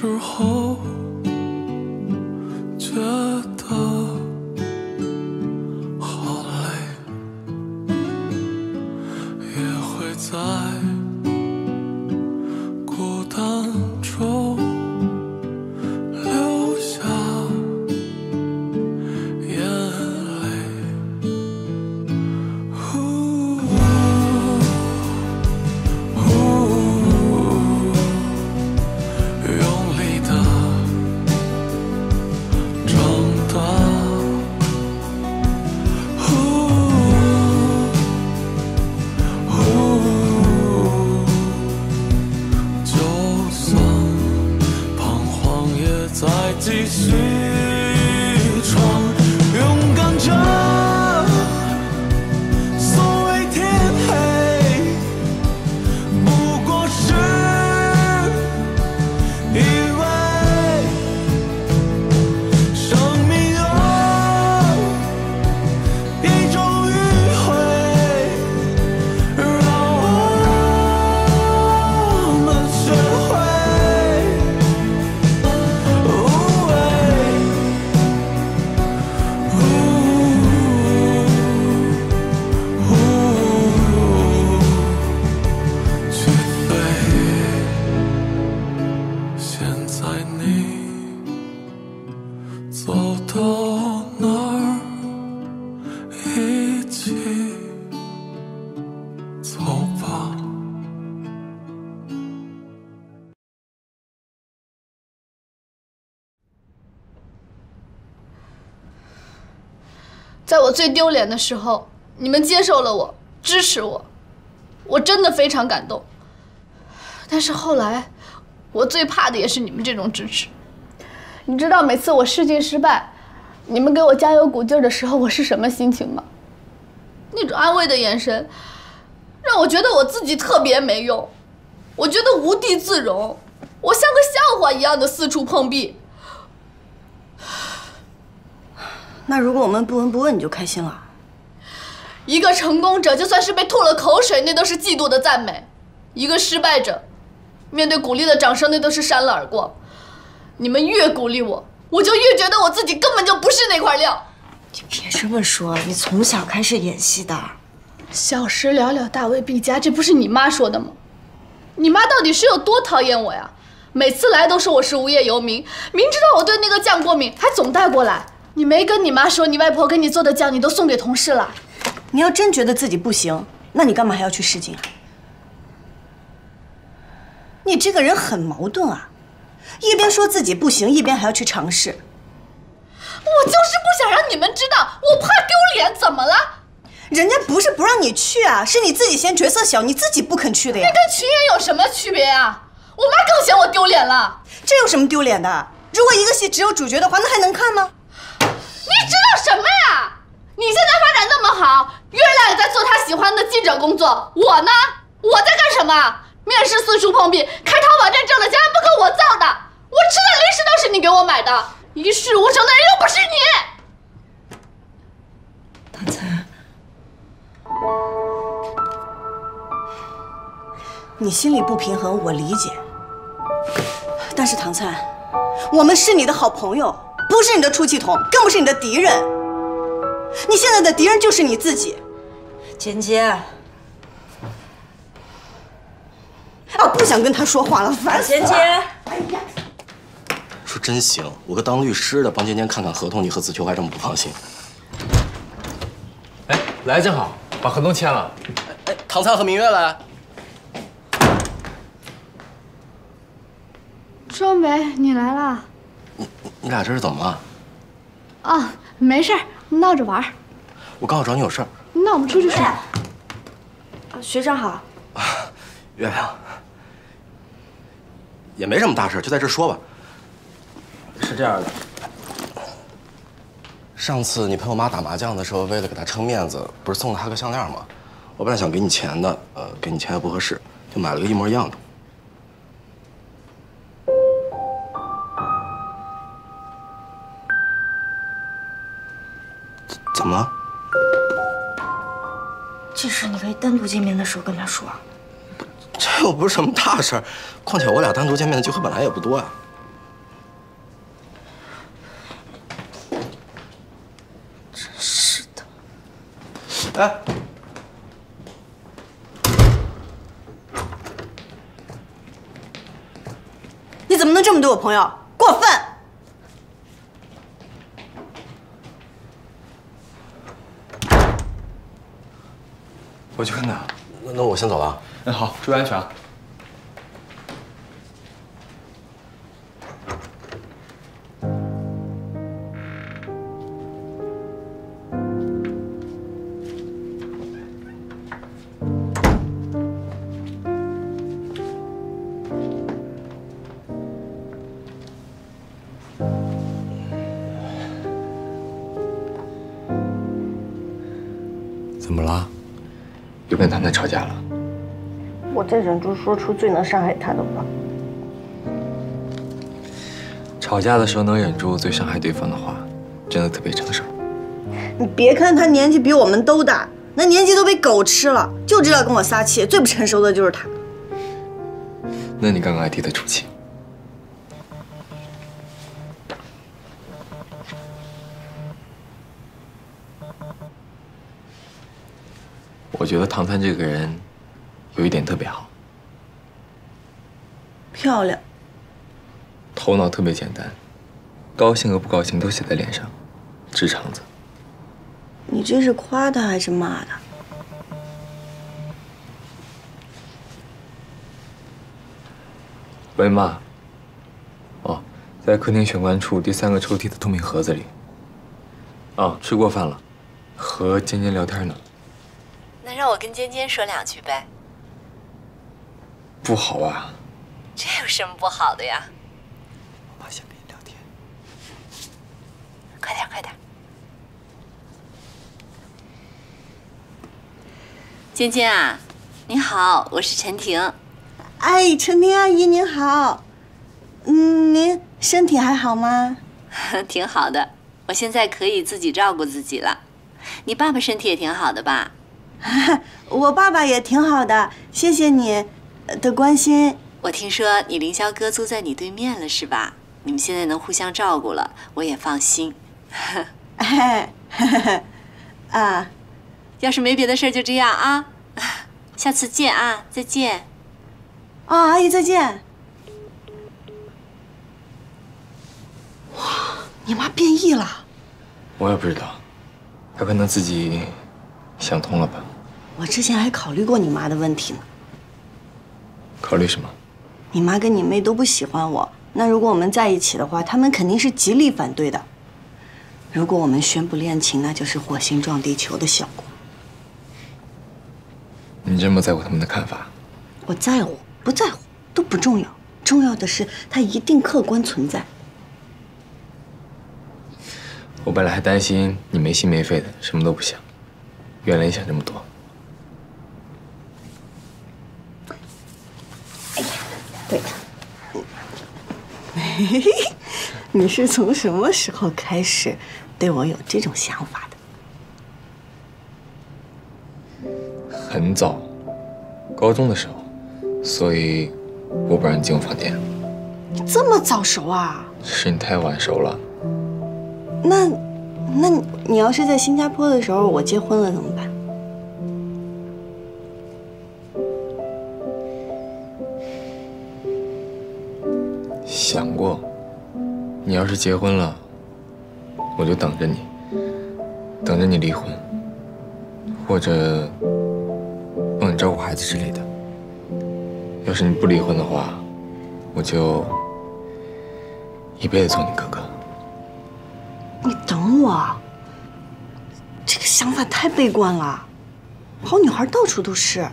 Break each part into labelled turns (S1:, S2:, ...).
S1: 时候，觉得好累，也会在孤单中流下眼泪。用力的长大，就算彷徨也在继续闯，勇敢着，所谓天黑不过是以为生命有一种迂回，让我们学会无畏，去飞。现在你走到哪儿，一起走吧。
S2: 在我最丢脸的时候，你们接受了我，支持我，我真的非常感动。但是后来，我最怕的也是你们这种支持。你知道每次我试镜失败，你们给我加油鼓劲的时候，我是什么心情吗？那种安慰的眼神，让我觉得我自己特别没用，我觉得无地自容，我像个笑话一样的四处碰壁。
S3: 那如果我们不闻不问，你就开心了？
S2: 一个成功者，就算是被吐了口水，那都是嫉妒的赞美；一个失败者，面对鼓励的掌声，那都是扇了而过。你们越鼓励我，我就越觉得我自己根本就不是那块料。
S3: 你别这么说，你从小开始演戏的。
S2: 小时了了，大未必佳，这不是你妈说的吗？你妈到底是有多讨厌我呀？每次来都说我是无业游民，明知道我对那个酱过敏，还总带过来。你没跟你妈说，你外婆给你做的酱，你都送给同事了。
S3: 你要真觉得自己不行，那你干嘛还要去试镜啊？你这个人很矛盾啊，一边说自己不行，一边还要去尝试。
S2: 我就是不想让你们知道，我怕丢脸，怎么了？
S3: 人家不是不让你去啊，是你自己嫌角色小，你自己不肯去的呀。
S2: 那跟群演有什么区别呀？我妈更嫌我丢脸了。
S3: 这有什么丢脸的？如果一个戏只有主角的话，那还能看吗？
S2: 你知道什么呀？你现在发展那么好，月亮也在做他喜欢的记者工作，我呢？我在干什么？面试四处碰壁，开淘宝店挣了钱还不够我造的，我吃的零食都是你给我买的，一事无成的人又不是你。
S3: 唐灿，你心里不平衡，我理解。但是唐灿，我们是你的好朋友，不是你的出气筒，更不是你的敌人。你现在的敌人就是你自己。简简，啊，不想跟他说话了，烦死了。简简，哎呀，
S4: 说真行，我个当律师的帮尖尖看看合同，你和子秋还这么不放心。
S5: 哎，来得正好，把合同签了。
S4: 哎，唐灿和明月来。
S2: 周梅，你来啦？
S4: 你俩这是怎么了？
S2: 啊，没事儿，闹着玩儿。
S4: 我刚好找你有事儿。
S2: 那我们出去说。
S3: 学长好。
S4: 月亮，也没什么大事，就在这说吧。是这样的，上次你陪我妈打麻将的时候，为了给她撑面子，不是送了她个项链吗？我本来想给你钱的，给你钱也不合适，就买了个一模一样的。怎么了？
S3: 这事你可以单独见面的时候跟他说。
S4: 这又不是什么大事儿，况且我俩单独见面的机会本来也不多呀。 哎，
S3: 你怎么能这么对我朋友？过分！
S4: 我去看看。那我先走了。
S5: 嗯，好，注意安全啊。
S4: 怎么了？
S5: 又跟谈谈吵架了？
S3: 我在忍住说出最能伤害他的话。
S5: 吵架的时候能忍住最伤害对方的话，真的特别成熟。
S3: 你别看他年纪比我们都大，那年纪都被狗吃了，就知道跟我撒气。最不成熟的就是他。
S5: 那你刚刚还替他出气。我觉得唐灿这个人有一点特别好，
S3: 漂亮。
S5: 头脑特别简单，高兴和不高兴都写在脸上，直肠子。
S3: 你这是夸他还是骂他？
S5: 喂，妈。哦，在客厅玄关处第3个抽屉的透明盒子里。哦，吃过饭了，和尖尖聊天呢。
S6: 那让我跟尖尖说2句呗。
S5: 不好啊。
S6: 这有什么不好的呀？
S5: 我妈想跟你聊天。
S6: 快点，快点。尖尖啊，你好，我是陈婷。
S3: 哎，陈婷阿姨您好。您身体还好吗？
S6: 挺好的，我现在可以自己照顾自己了。你爸爸身体也挺好的吧？
S3: 我爸爸也挺好的，谢谢你的关心。
S6: 我听说你凌霄哥租在你对面了，是吧？你们现在能互相照顾了，我也放心。
S3: 哎，啊，
S6: 要是没别的事儿，就这样啊。下次见啊，再见。
S3: 哦，阿姨再见。哇，你妈变异了？
S5: 我也不知道，她可能自己想通了吧。
S3: 我之前还考虑过你妈的问题呢。
S5: 考虑什么？
S3: 你妈跟你妹都不喜欢我，那如果我们在一起的话，他们肯定是极力反对的。如果我们宣布恋情，那就是火星撞地球的效果。
S5: 你这么在乎他们的看法？
S3: 我在乎，不在乎都不重要，重要的是它一定客观存在。
S5: 我本来还担心你没心没肺的，什么都不想，原来你想这么多。
S3: 哎呀，对了，你是从什么时候开始对我有这种想法的？
S5: 很早，高中的时候，所以我不让你进我房间。
S3: 你这么早熟啊？
S5: 是你太晚熟了。
S3: 那你要是在新加坡的时候我结婚了怎么办？
S5: 想过，你要是结婚了，我就等着你，等着你离婚，或者帮你照顾孩子之类的。要是你不离婚的话，我就一辈子做你哥哥。
S3: 你等我，这个想法太悲观了。好女孩到处都是。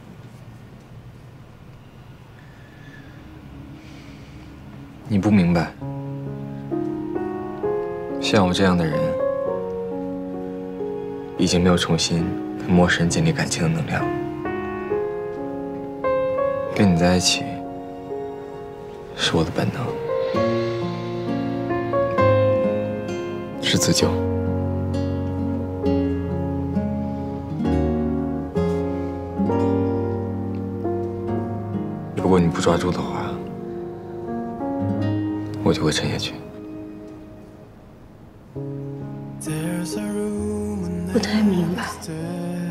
S5: 你不明白，像我这样的人，已经没有重新跟陌生人建立感情的能量。跟你在一起，是我的本能，是自救。如果你不抓住的话，我就会沉下去。
S3: 不太明白。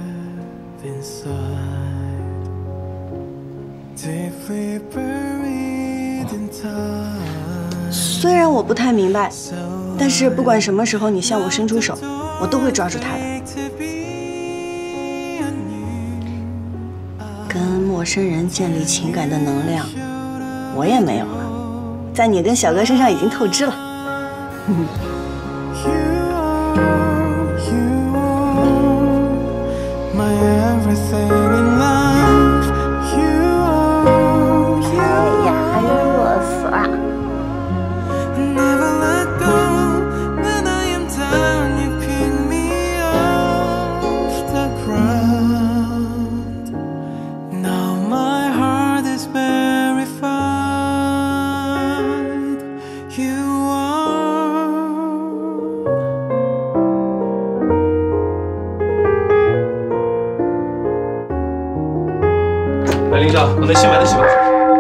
S3: 虽然我不太明白，但是不管什么时候你向我伸出手，我都会抓住它的。跟陌生人建立情感的能量，我也没有了，在你跟小哥身上已经透支了。
S7: 来，林夏，刚才新买的洗发水，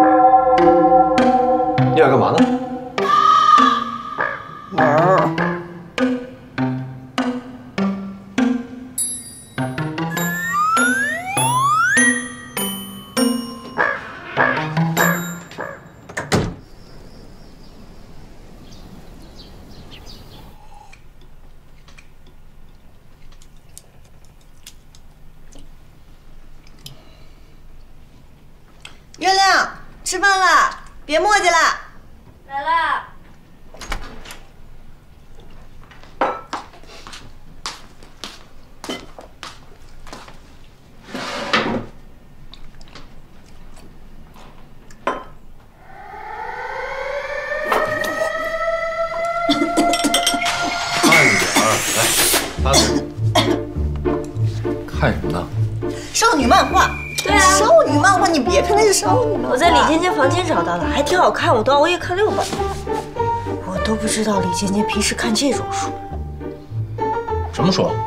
S7: 你俩干嘛呢？
S3: 玩儿。月亮，吃饭了，别磨叽了。
S2: 来啦！
S7: 慢点儿，来，拿走。看什么呢？
S3: 少女漫画。对啊，少女漫画，你别看那是少女漫画。
S8: 我在李尖尖房间找到了，还挺好看，我都熬夜看6本。我都不知道李尖尖平时看这种书。
S7: 什么书？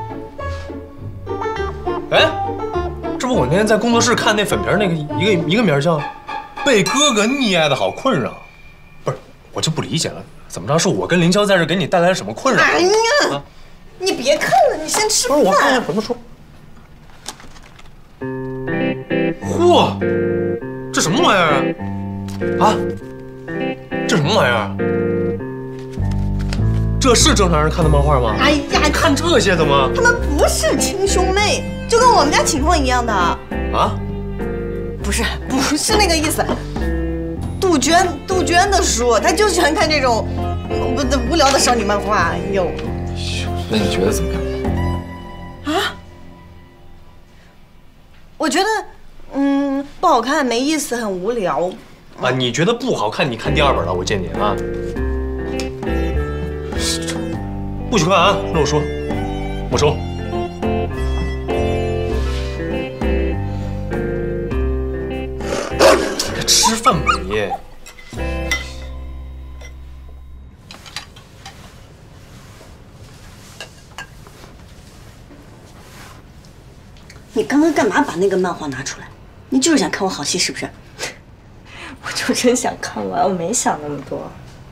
S7: 哎，这不我那天在工作室看那粉瓶那个一个名叫《被哥哥溺爱的好困扰》，不是，我就不理解了，怎么着？是我跟凌霄在这给你带来了什么困扰？
S3: 哎呀，你别看了，你先吃饭。
S7: 不是，我看看什么书。嚯，这什么玩意儿啊？啊，这什么玩意儿？这是正常人看的漫画吗？
S3: 哎呀，
S7: 看这些的吗？
S3: 他们不是亲兄妹，就跟我们家情况一样的。
S7: 啊？
S3: 不是那个意思。杜鹃的书，她就喜欢看这种无聊的少女漫画。哎呦，
S5: 那你觉得怎么样？
S3: 啊？我觉得，不好看，没意思，很无聊。
S7: 啊，你觉得不好看？你看第2本了，我见你啊。不许看啊！跟我说，没收。吃饭吧你。
S3: 你刚刚干嘛把那个漫画拿出来？你就是想看我好戏是不是？
S8: 我就真想看完，我没想那么多。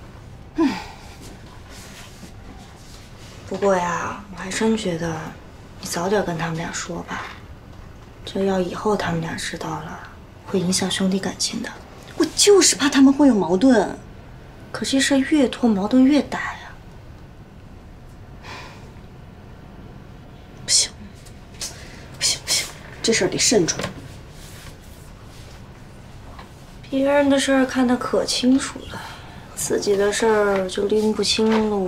S8: 不过呀，我还真觉得你早点跟他们俩说吧，这要以后他们俩知道了，会影响兄弟感情的。
S3: 我就是怕他们会有矛盾。
S8: 可这事越拖矛盾越大呀。
S3: 不行，这事儿得慎重。
S8: 别人的事儿看得可清楚了，自己的事儿就拎不清喽。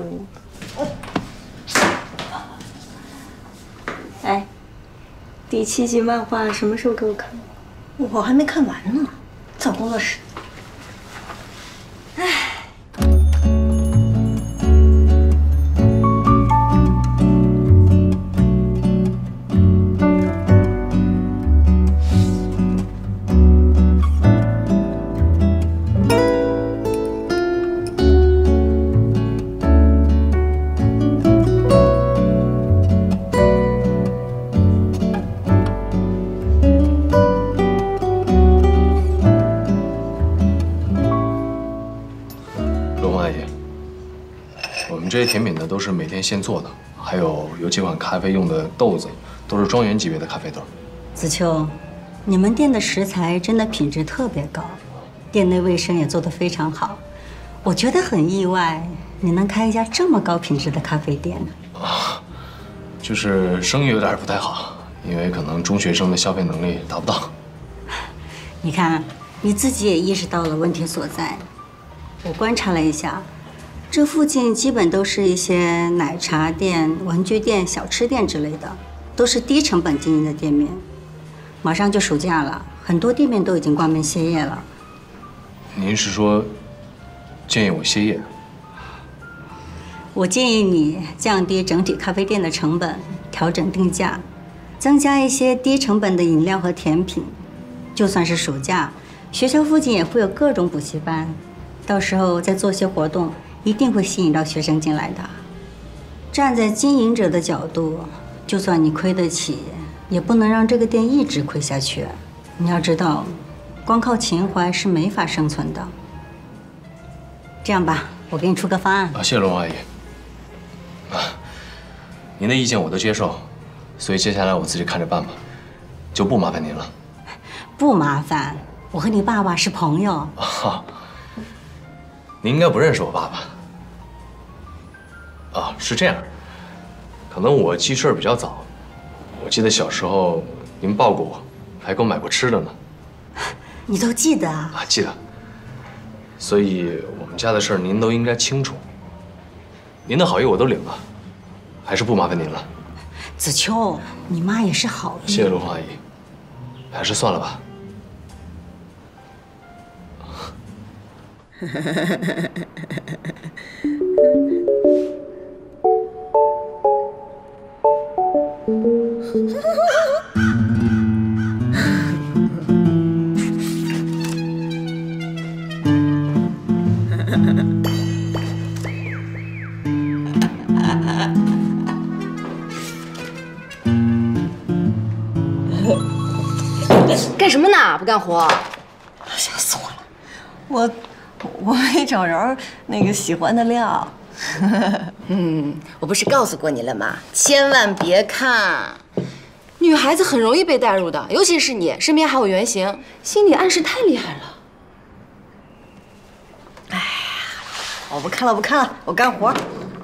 S8: 哎，第7集漫画什么时候给我看？
S3: 我还没看完呢，在工作室。
S8: 唉。
S7: 这些甜品呢都是每天现做的，还有几款咖啡用的豆子，都是庄园级别的咖啡豆。
S9: 子秋，你们店的食材真的品质特别高，店内卫生也做得非常好，我觉得很意外，你能开一家这么高品质的咖啡店呢？
S7: 啊，就是生意有点不太好，因为可能中学生的消费能力达不到。
S9: 你看，你自己也意识到了问题所在。我观察了一下，这附近基本都是一些奶茶店、文具店、小吃店之类的，都是低成本经营的店面。马上就暑假了，很多店面都已经关门歇业了。
S7: 您是说建议我歇业？
S9: 我建议你降低整体咖啡店的成本，调整定价，增加一些低成本的饮料和甜品。就算是暑假，学校附近也会有各种补习班，到时候再做些活动，一定会吸引到学生进来的。站在经营者的角度，就算你亏得起，也不能让这个店一直亏下去。你要知道，光靠情怀是没法生存的。这样吧，我给你出个方案。
S7: 谢谢龙阿姨。您的意见我都接受，所以接下来我自己看着办吧，就不麻烦您了。
S9: 不麻烦，我和你爸爸是朋友。
S7: 啊，您应该不认识我爸爸。啊，是这样，可能我记事儿比较早，我记得小时候您抱过我，还给我买过吃的呢。
S9: 你都记得啊？
S7: 啊，记得。所以我们家的事儿您都应该清楚。您的好意我都领了，还是不麻烦您了。
S9: 子秋，你妈也是好意。
S7: 谢谢陆红阿姨，还是算了吧。
S10: 干什么呢？不干活？
S3: 吓死我了！我没找着那个喜欢的料。
S10: 我不是告诉过你了吗？千万别看，女孩子很容易被带入的，尤其是你身边还有原型，心理暗示太厉害了。
S3: 哎呀，我不看了，不看了，我干活。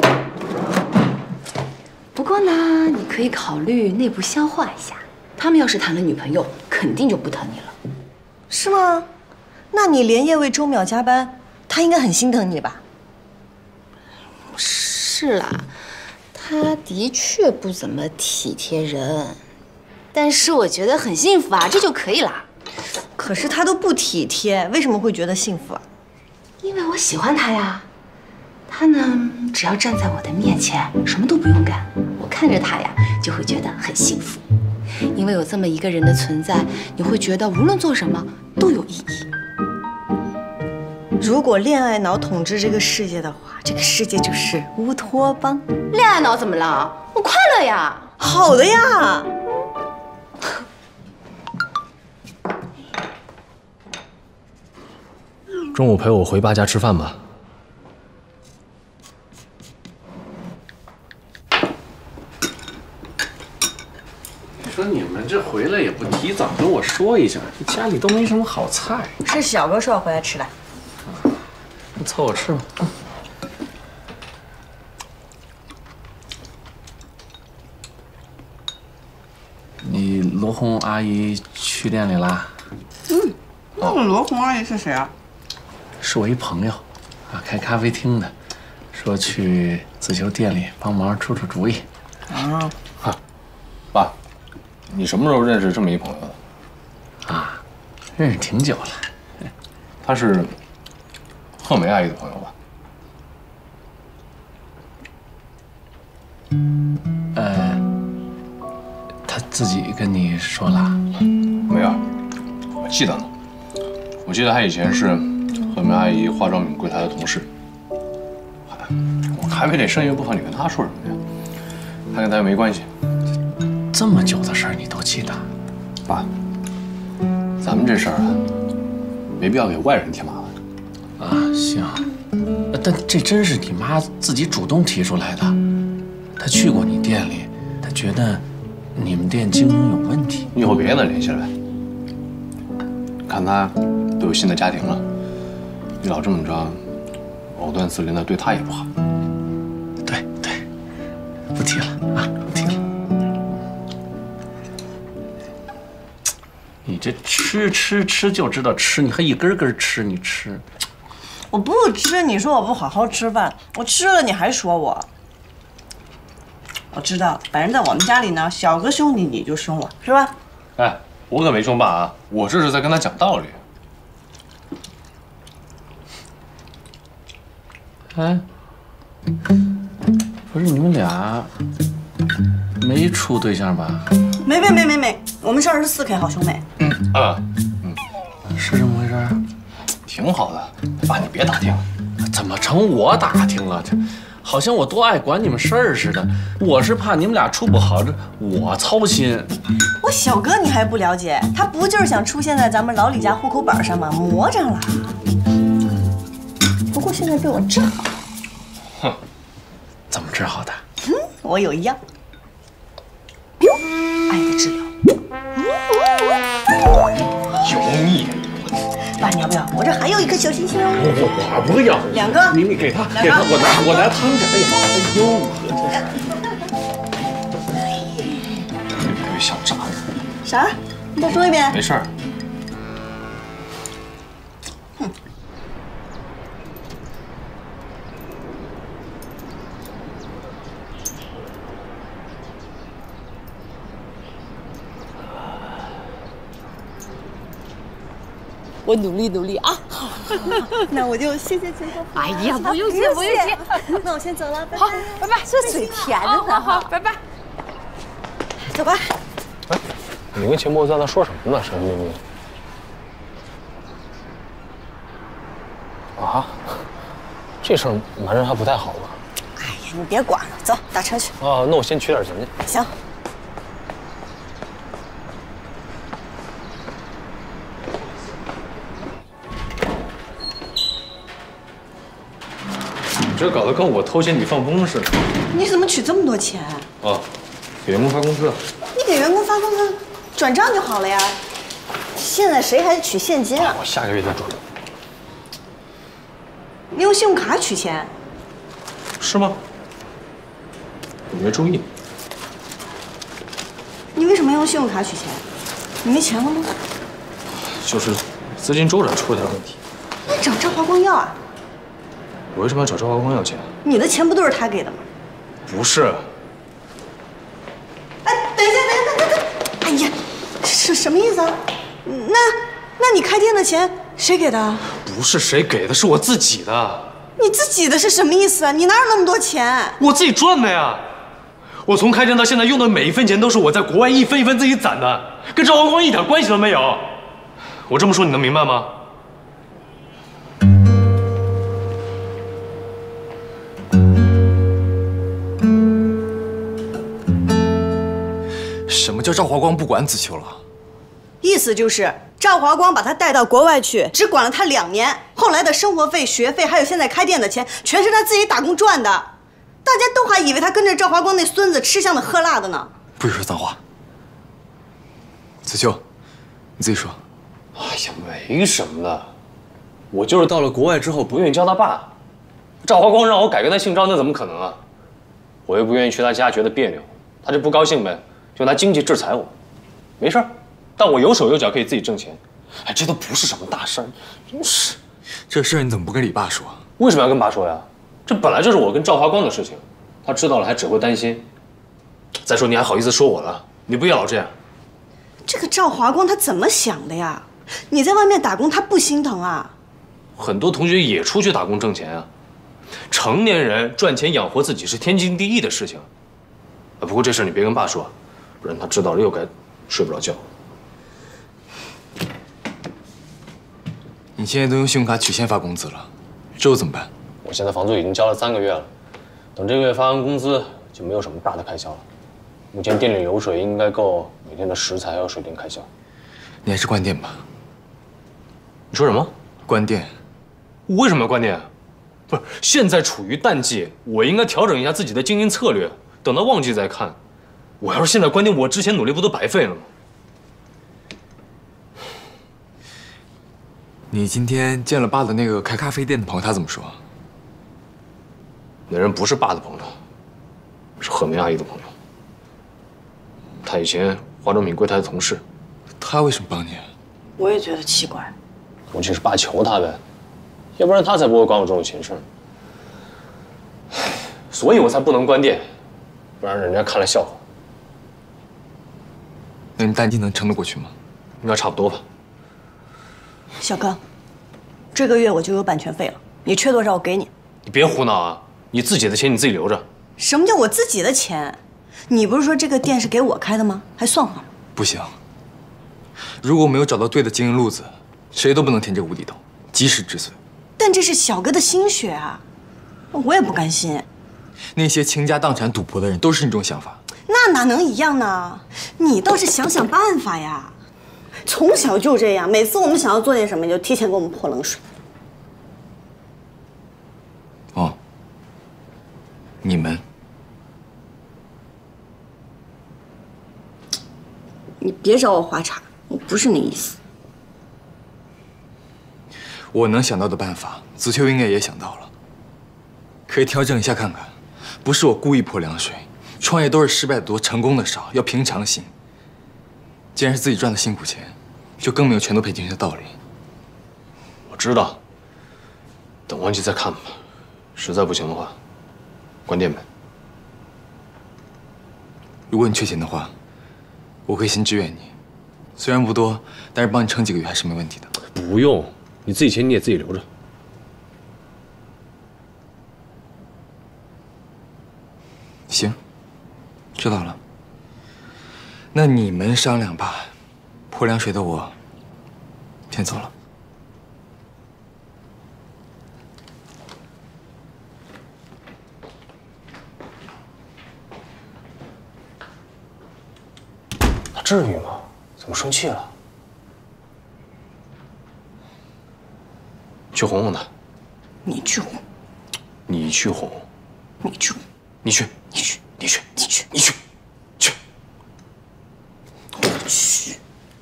S10: 不过呢，你可以考虑内部消化一下。他们要是谈了女朋友，肯定就不疼你了。
S3: 是吗？那你连夜为周淼加班，他应该很心疼你吧？
S10: 是啦，他的确不怎么体贴人，但是我觉得很幸福啊，这就可以啦。
S3: 可是他都不体贴，为什么会觉得幸福啊？
S10: 因为我喜欢他呀。他呢，只要站在我的面前，什么都不用干，我看着他呀，就会觉得很幸福。因为有这么一个人的存在，你会觉得无论做什么都有意义。
S3: 如果恋爱脑统治这个世界的话，这个世界就是乌托邦。
S10: 恋爱脑怎么了？我快乐呀！
S3: 好的呀。
S7: 中午陪我回爸家吃饭吧。
S11: 说你们这回来也不提早跟我说一声，家里都没什么好菜。
S3: 是小哥说要回来吃的。
S11: 你凑合吃吧。你罗红阿姨去店里啦？
S3: 那个罗红阿姨是谁啊？
S11: 是我一朋友，开咖啡厅的，说去子秋店里帮忙出出主意。
S3: 啊，
S7: 爸，你什么时候认识这么一朋友的？
S11: 啊，认识挺久了。
S7: 他是贺梅阿姨的朋友吧？
S11: 他自己跟你说了？
S7: 没有，我记得呢。我记得他以前是贺梅阿姨化妆品柜台的同事。我咖啡店生意不好，你跟他说什么呀？他跟他又没关系。
S11: 这么久的事儿你都记得？
S7: 爸，咱们这事儿啊，没必要给外人添麻
S11: 烦。啊，行。但这真是你妈自己主动提出来的。她去过你店里，她觉得你们店经营有问题，
S7: 以后别跟他联系了呗。看他都有新的家庭了，你老这么着，藕断丝连的，对他也不好。
S11: 对，不提了啊，不提了。你这吃就知道吃，你还一根根吃，你吃。
S3: 我不吃，你说我不好好吃饭，我吃了你还说我。我知道，反正在我们家里呢，小哥凶你你就凶我，是吧？
S7: 哎，我可没凶爸啊，我这是在跟他讲道理。
S11: 哎，不是你们俩没处对象吧？
S3: 没，我们是24K 好兄妹。
S11: 是这么回事？
S7: 挺好的，爸你别打听。
S11: 怎么成我打听了？这好像我多爱管你们事儿似的。我是怕你们俩处不好，这我操心。
S3: 我小哥你还不了解，他不就是想出现在咱们老李家户口本上吗？魔怔了。不过现在被我治好了。
S11: 哼，怎么治好的？
S3: 我有一样，爱的治疗。
S7: 油腻。
S3: 爸，你要不要？我这还有一颗小星星。
S11: 我不要。
S3: 2个。
S11: 你给他，给他，我拿汤去。
S7: 哎呦，小渣子。
S3: 啥？你再说一遍。
S7: 没事儿。
S10: 我努力啊！
S3: 那我就谢谢秦伯父。
S10: 哎呀，不用谢。
S3: 那我先走了，拜拜。
S10: 好，拜拜。这嘴甜着呢，好，拜拜。
S3: 走吧。
S7: 哎，你跟秦伯在那说什么呢？神神秘秘。啊，这事儿瞒着还不太好吧？
S3: 哎呀，你别管了，走，打车去。
S7: 啊，那我先取点钱去。
S3: 行。
S7: 这搞得跟我偷钱你放风似的。
S3: 你怎么取这么多钱？
S7: 哦，给员工发工资。
S3: 你给员工发工资，转账就好了呀。现在谁还取现金啊？
S7: 我下个月再转。
S3: 你用信用卡取钱？
S7: 是吗？我没注意。
S3: 你为什么要用信用卡取钱？你没钱了吗？
S7: 就是资金周转出了点问题。
S3: 那找赵华光要啊？
S7: 我为什么要找赵华光要钱？
S3: 你的钱不都是他给的吗？
S7: 不是。
S3: 哎，等一下！哎呀，是什么意思啊？那你开店的钱谁给的？
S7: 不是谁给的，是我自己的。
S3: 你自己的是什么意思啊？你哪有那么多钱？
S7: 我自己赚的呀！我从开店到现在用的每一分钱都是我在国外一分一分自己攒的，跟赵华光一点关系都没有。我这么说你能明白吗？
S5: 什么叫赵华光不管子秋了？
S3: 意思就是赵华光把他带到国外去，只管了他2年，后来的生活费、学费，还有现在开店的钱，全是他自己打工赚的。大家都还以为他跟着赵华光那孙子吃香的喝辣的呢。
S5: 不许说脏话。子秋，你自己说。
S7: 哎呀，没什么的，我就是到了国外之后不愿意叫他爸。赵华光让我改跟他姓赵，那怎么可能啊？我又不愿意去他家，觉得别扭，他就不高兴呗，就拿经济制裁我。没事儿，但我有手有脚，可以自己挣钱。哎，这都不是什么大事儿，真是。
S5: 这事儿你怎么不跟你爸说？
S7: 为什么要跟爸说呀？这本来就是我跟赵华光的事情，他知道了还只会担心。再说你还好意思说我了？你不要老这样。
S3: 这个赵华光他怎么想的呀？你在外面打工，他不心疼啊？
S7: 很多同学也出去打工挣钱啊。成年人赚钱养活自己是天经地义的事情。不过这事你别跟爸说，不然他知道了又该睡不着觉。
S5: 你现在都用信用卡取现发工资了，之后怎么办？
S7: 我现在房租已经交了3个月了，等这个月发完工资就没有什么大的开销了。目前店里流水应该够每天的食材还有水电开销。
S5: 你还是关店吧。
S7: 你说什么？
S5: 关店？
S7: 我为什么要关店啊？不是，现在处于淡季，我应该调整一下自己的经营策略，等到旺季再看。 我要是现在关店，我之前努力不都白费了吗？
S5: 你今天见了爸的那个开咖啡店的朋友，他怎么说？
S7: 那人不是爸的朋友，是贺梅阿姨的朋友。他以前化妆品柜台的同事。
S5: 他为什么帮你？
S3: 我也觉得奇怪。
S7: 估计是爸求他呗，要不然他才不会管我这种闲事。所以我才不能关店，不然人家看了笑话。
S5: 那你淡季能撑得过去吗？
S7: 应该差不多吧。
S3: 小刚，这个月我就有版权费了，你缺多少我给你。
S7: 你别胡闹啊！你自己的钱你自己留着。
S3: 什么叫我自己的钱？你不是说这个店是给我开的吗？还算话吗？
S5: 不行，如果没有找到对的经营路子，谁都不能填这个无底洞，及时止损。
S3: 但这是小哥的心血啊，我也不甘心。
S5: 那些倾家荡产赌博的人都是你这种想法。
S3: 那哪能一样呢？你倒是想想办法呀！从小就这样，每次我们想要做点什么，你就提前给我们泼冷水。
S5: 哦，你们，
S3: 你别找我花茬，我不是那意思。
S5: 我能想到的办法，子秋应该也想到了，可以调整一下看看。不是我故意泼凉水，创业都是失败的多，成功的少，要平常心。既然是自己赚的辛苦钱，就更没有全都赔进去的道理。
S7: 我知道，等完期再看吧。实在不行的话，关店呗。
S5: 如果你缺钱的话，我可以先支援你，虽然不多，但是帮你撑几个月还是没问题的。
S7: 不用，你自己钱你也自己留着。
S5: 行，知道了。那你们商量吧，泼凉水的我先走了。
S7: 他至于吗？怎么生气了？去哄哄他。
S3: 你去哄。
S7: 你去哄。
S3: 你去哄。
S7: 你去。
S3: 你去。
S7: 你去。
S3: 你去。
S7: 你去。去。
S3: 我去。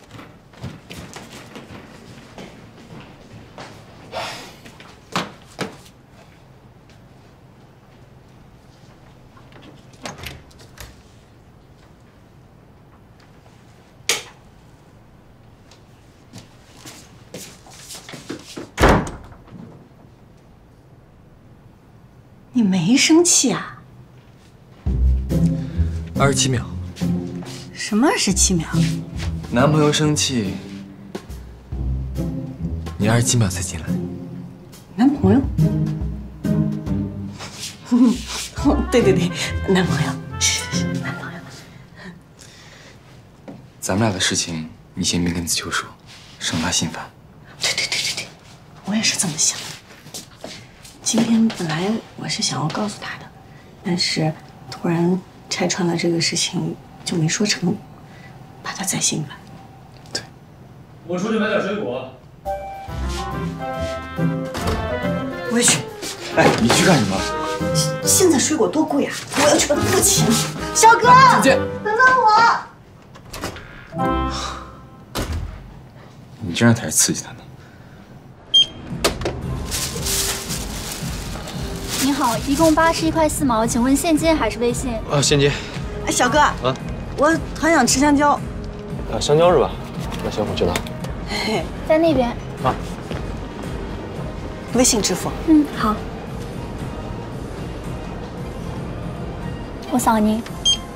S3: 你没生气啊
S5: 27秒。
S3: 什么27秒？
S5: 男朋友生气，你27秒才进来。
S3: 男朋友？对对对，男朋友，是男朋友。
S5: 咱们俩的事情，你先别跟子秋说，省他心烦。
S3: 对对对对对，我也是这么想的。今天本来我是想要告诉他的，但是突然拆穿了这个事情，就没说成，怕他再心烦。
S5: 对。
S7: 我出去买点水果。
S3: 我也去。
S5: 哎，你去干什么？
S3: 现在水果多贵啊！我要去把它付齐。小哥，
S5: 姐姐，
S3: 等等
S5: 我。你这样才是刺激他呢。
S12: 你好，一共81块4毛，请问现金还是微信？
S7: 现金。
S3: 哎，小哥，我很想吃香蕉。
S7: 香蕉是吧？那行，我去拿。
S3: 嘿，
S12: 在那边。
S7: 啊。
S3: 微信支付。
S12: 嗯，好。我扫您。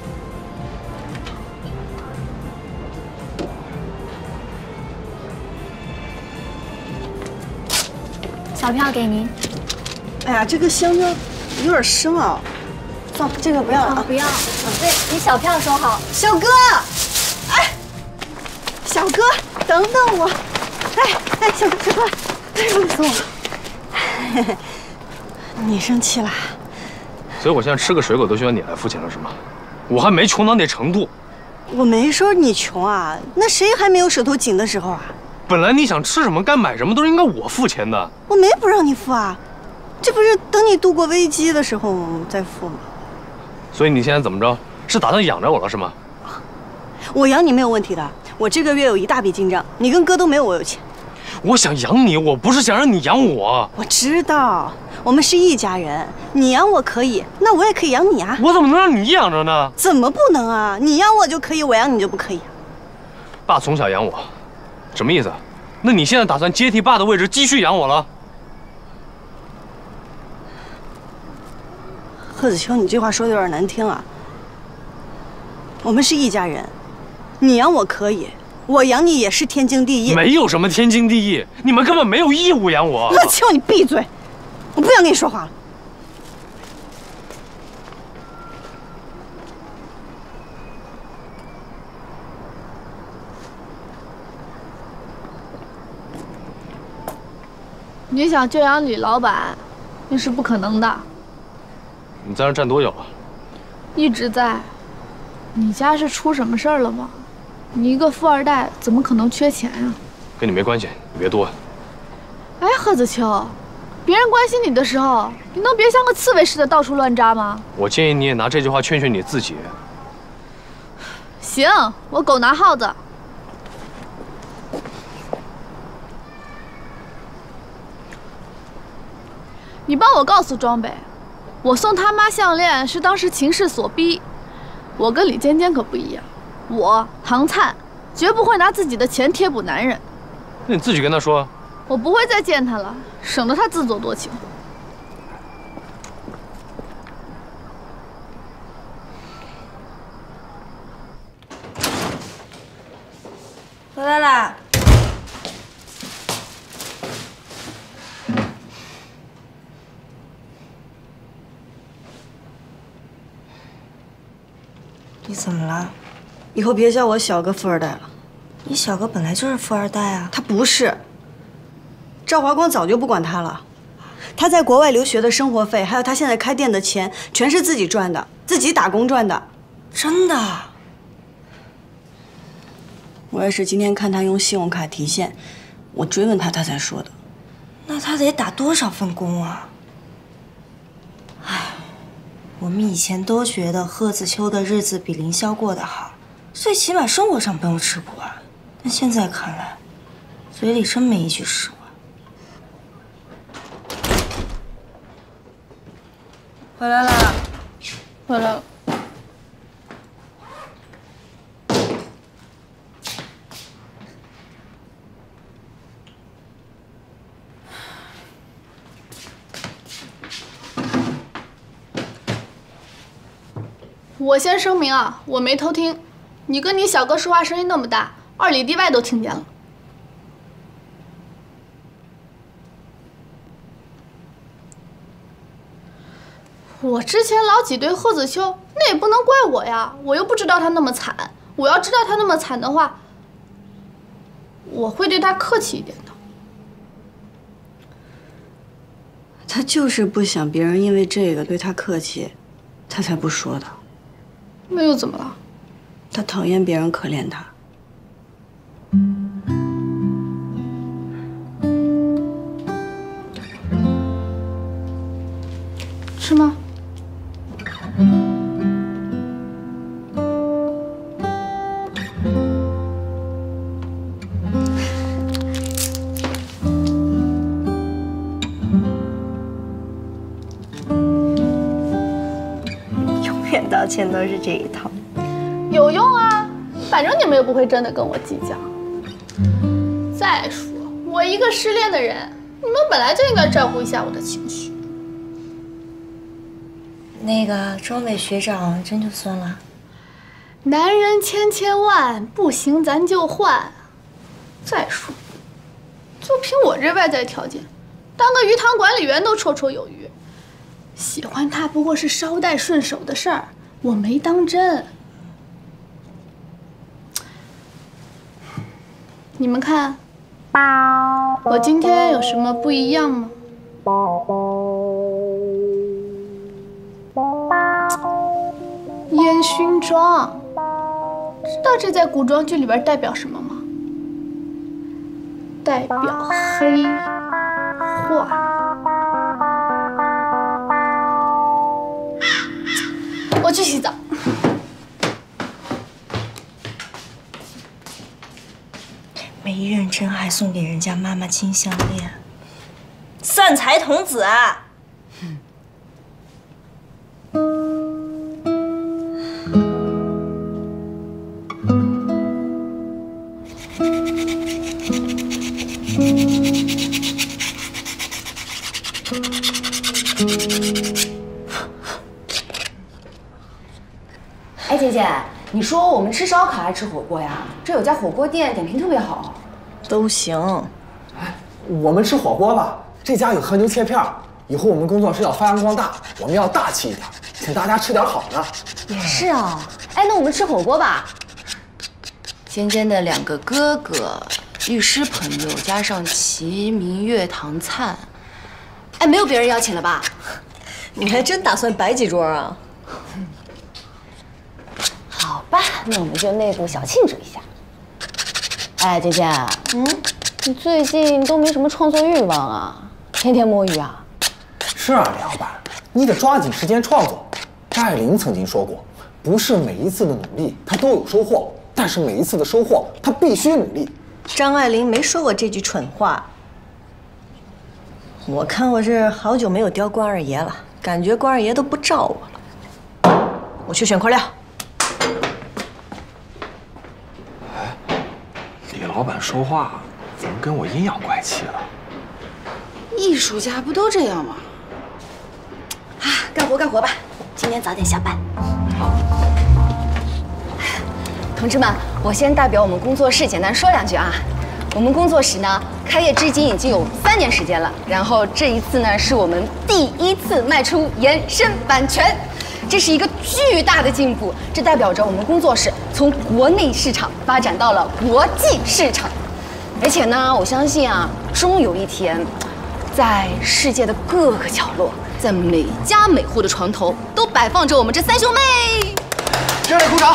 S12: 小票给您。
S3: 哎呀，这个香蕉有点生啊，算了，这个不要了啊。
S12: 不要。对，你小票收好。
S3: 小哥，哎，小哥，等等我。哎，小哥，小哥，哎，累死我了。你生气了？
S7: 所以我现在吃个水果都需要你来付钱了是吗？我还没穷到那程度。
S3: 我没说你穷啊，那谁还没有手头紧的时候啊？
S7: 本来你想吃什么该买什么都是应该我付钱的。
S3: 我没不让你付啊，这不是等你度过危机的时候再付吗？
S7: 所以你现在怎么着？
S13: 是打算养着我了是吗？
S3: 我养你没有问题的，我这个月有一大笔进账，你跟哥都没有我有钱。
S13: 我想养你，我不是想让你养我。
S3: 我知道，我们是一家人，你养我可以，那我也可以养你啊。
S13: 我怎么能让你养着呢？
S3: 怎么不能啊？你养我就可以，我养你就不可以啊？
S13: 爸从小养我，什么意思？那你现在打算接替爸的位置，继续养我了？
S3: 贺子秋，你这话说的有点难听啊。我们是一家人，你养我可以，我养你也是天经地义。
S13: 没有什么天经地义，你们根本没有义务养我。
S3: 贺子秋，你闭嘴！我不想跟你说话了。
S2: 你想就养李老板，那是不可能的。
S13: 你在那站多久了？
S2: 一直在。你家是出什么事儿了吗？你一个富二代，怎么可能缺钱呀？
S13: 跟你没关系，你别多问。
S2: 哎，贺子秋，别人关心你的时候，你能别像个刺猬似的到处乱扎吗？
S13: 我建议你也拿这句话劝劝你自己。
S2: 行，我狗拿耗子。你帮我告诉庄北，我送他妈项链是当时情势所逼。我跟李尖尖可不一样，我唐灿绝不会拿自己的钱贴补男人。
S13: 那你自己跟他说。
S2: 我不会再见他了，省得他自作多情。
S8: 回来啦！你怎么了？
S3: 以后别叫我小哥富二代了。
S8: 你小哥本来就是富二代啊。
S3: 他不是。赵华光早就不管他了，他在国外留学的生活费，还有他现在开店的钱，全是自己赚的，自己打工赚的。
S8: 真的？
S3: 我也是今天看他用信用卡提现，我追问他，他才说的。
S8: 那他得打多少份工啊？唉，我们以前都觉得贺子秋的日子比凌霄过得好，最起码生活上不用吃苦啊。但现在看来，嘴里真没一句实话。回来啦！
S2: 回来了。我先声明啊，我没偷听。你跟你小哥说话声音那么大，2里地外都听见了。我之前老挤兑贺子秋，那也不能怪我呀，我又不知道他那么惨。我要知道他那么惨的话，我会对他客气一点的。
S3: 他就是不想别人因为这个对他客气，他才不说的。
S2: 那又怎么了？
S3: 他讨厌别人可怜他。
S2: 是吗？
S8: 永远道歉都是这一套。
S2: 有用啊，反正你们又不会真的跟我计较。再说，我一个失恋的人，你们本来就应该照顾一下我的情绪。
S8: 那个庄北学长真就算了。
S2: 男人千万，不行咱就换。再说，就凭我这外在条件，当个鱼塘管理员都绰绰有余。喜欢他不过是捎带顺手的事儿，我没当真。你们看，我今天有什么不一样吗？烟熏妆，知道这在古装剧里边代表什么吗？代表黑化。我去洗澡。
S8: 琛还送给人家妈妈金项链，散财童子啊！
S10: 哎，姐姐，你说我们吃烧烤还是吃火锅呀？这有家火锅店点评特别好。
S3: 都行。
S14: 哎，我们吃火锅吧。这家有和牛切片，以后我们工作室要发扬光大，我们要大气一点，请大家吃点好的。
S10: 也是啊。哎，那我们吃火锅吧。尖尖的2个哥哥，律师朋友加上齐明月、唐灿。哎，没有别人邀请了吧？
S3: 你还真打算摆几桌啊？
S10: 好吧，那我们就内部小庆祝一下。哎，姐姐，你最近都没什么创作欲望啊，天天摸鱼啊？
S14: 是啊，李老板，你得抓紧时间创作。张爱玲曾经说过，不是每一次的努力她都有收获，但是每一次的收获她必须努力。
S3: 张爱玲没说过这句蠢话。我看我是好久没有雕关二爷了，感觉关二爷都不照我了。我去选块料。
S14: 李老板说话怎么跟我阴阳怪气了？
S10: 艺术家不都这样吗？啊，干活干活吧，今天早点下班。好。同志们，我先代表我们工作室简单说2句啊。我们工作室呢，开业至今已经有3年时间了。然后这一次呢，是我们第1次卖出延伸版权，这是一个巨大的进步。这代表着我们工作室从国内市场发展到了国际市场。而且呢，我相信啊，终有一天，在世界的各个角落，在每家每户的床头，都摆放着我们这3兄妹。
S14: 热烈鼓掌！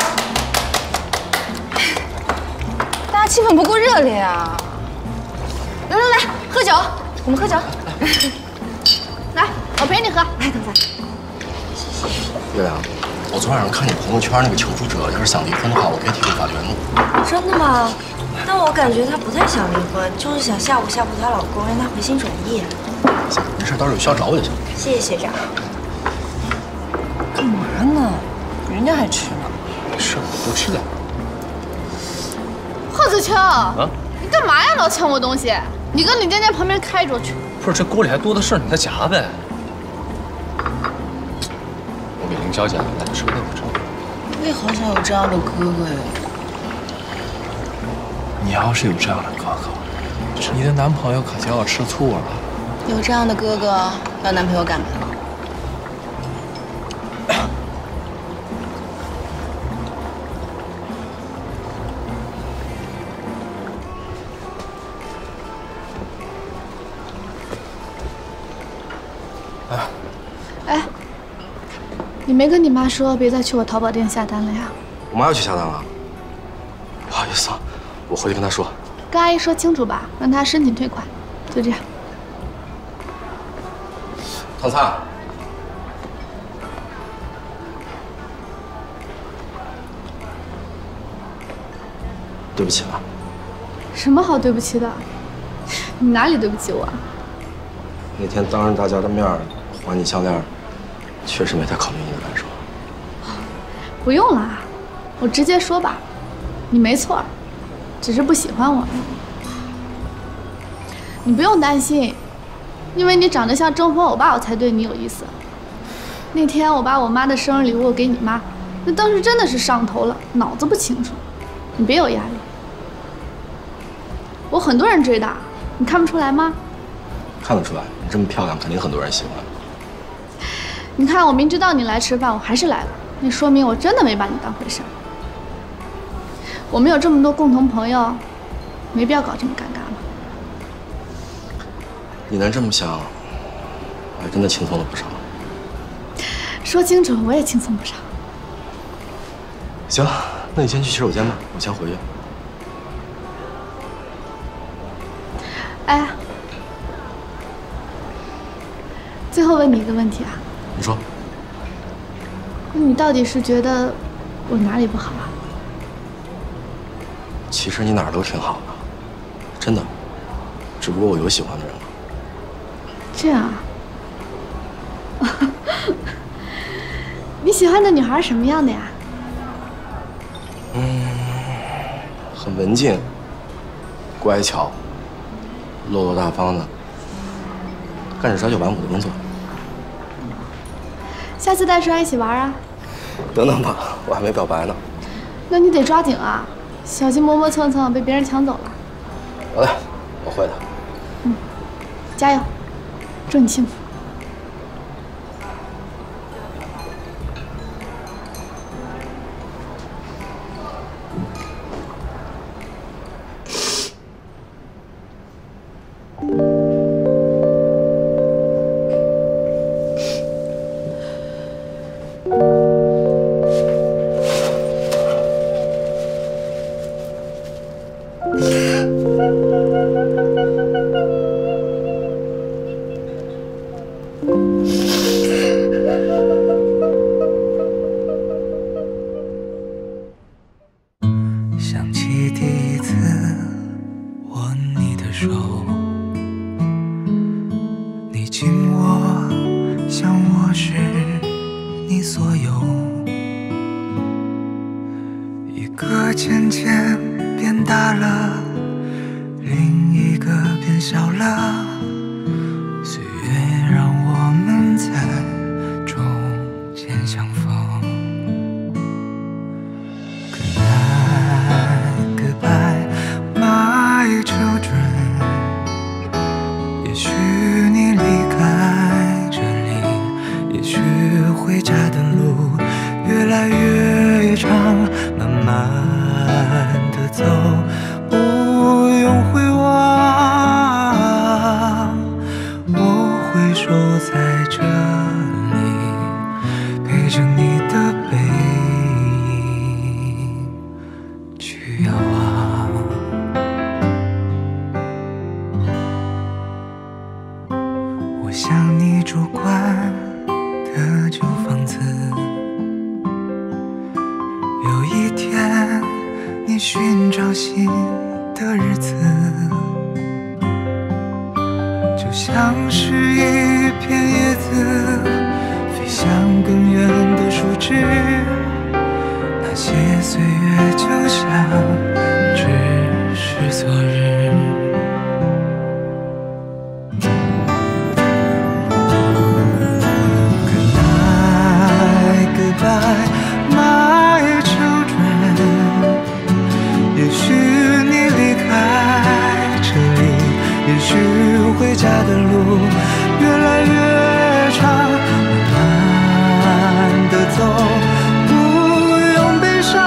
S10: 大家气氛不够热烈啊！来，喝酒，我们喝酒。来，我陪你喝。来，等会。
S4: 月亮，我昨晚上看你朋友圈那个求助者，要是想离婚的话，我可以提出法律援助。
S8: 真的吗？但我感觉她不太想离婚，就是想吓唬她老公，让她回心转意。
S4: 行，没事，到时候有需要找我就行。
S8: 谢谢学长。干嘛呢？人家还吃呢。
S13: 没事，多吃点。
S2: 贺子清，你干嘛呀？老抢我东西！你跟李尖尖旁边开桌去。
S13: 不是，这锅里还多的是，你再夹呗。我给凌霄夹，那就什么都不知道。
S10: 我也好想有这样的哥哥呀。
S11: 你要是有这样的哥哥，你的男朋友可就要吃醋了。
S10: 有这样的哥哥，要男朋友干嘛？
S2: 哎，你没跟你妈说别再去我淘宝店下单了呀？
S4: 我妈要去下单了，不好意思啊，我回去跟她说。
S2: 跟阿姨说清楚吧，让她申请退款。就这样。
S4: 唐灿，对不起了。
S2: 什么好对不起的？你哪里对不起我？
S4: 那天当着大家的面还你项链，确实没太考虑你的感受。
S2: 不用了，我直接说吧，你没错，只是不喜欢我。你不用担心，因为你长得像征婚欧巴，我才对你有意思。那天我把我妈的生日礼物给你妈，那当时真的是上头了，脑子不清楚。你别有压力，我很多人追的，你看不出来吗？
S4: 看得出来，你这么漂亮，肯定很多人喜欢。
S2: 你看，我明知道你来吃饭，我还是来了，那说明我真的没把你当回事儿。我们有这么多共同朋友，没必要搞这么尴尬嘛。
S4: 你能这么想，还真的轻松了不少。
S2: 说清楚，我也轻松不少。
S4: 行，那你先去洗手间吧，我先回去。
S2: 哎，最后问你一个问题啊。
S4: 你说。
S2: 你到底是觉得我哪里不好啊？
S4: 其实你哪儿都挺好的， 真的，只不过我有喜欢的人了。
S2: 这样啊？你喜欢的女孩什么样的呀？
S4: 很文静，乖巧，落落大方的，干着朝九晚五的工作。
S2: 下次带出来一起玩啊！
S4: 等等吧，我还没表白呢。
S2: 那你得抓紧啊，小心磨磨蹭蹭被别人抢走了。
S4: 好的，我会的。
S2: 加油，祝你幸福。
S1: 想起第一次握你的手，你紧握像我是你所有，一个渐渐变大了，另一个变小了，岁月让我们在中间相逢。回家的路越来越长，慢慢的走，不用回望。我会守在这里，陪着你的背影去遥望。我想你主观的旧房子，有一天你寻找新的日子，就像是一片叶子飞向更远的树枝，那些岁月就像只是昨日。My children， 也许你离开这里，也许回家的路越来越长，慢慢的走，不用悲伤，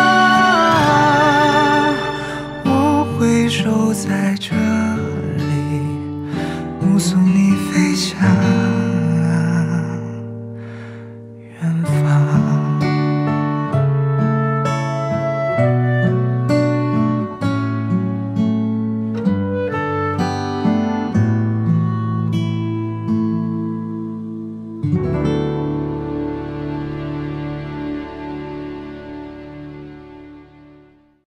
S1: 我会守在这里，目送你飞向远方。